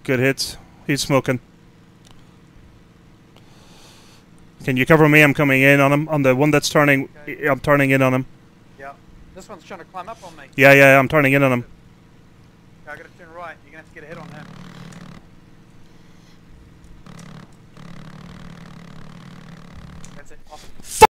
Good hits. He's smoking. Can you cover me? I'm coming in on him. On the one that's turning. Okay. I'm turning in on him. Yeah. This one's trying to climb up on me. Yeah, I'm turning in on him. Okay, I gotta turn right. You're gonna have to get a hit on him. That's it. Awesome.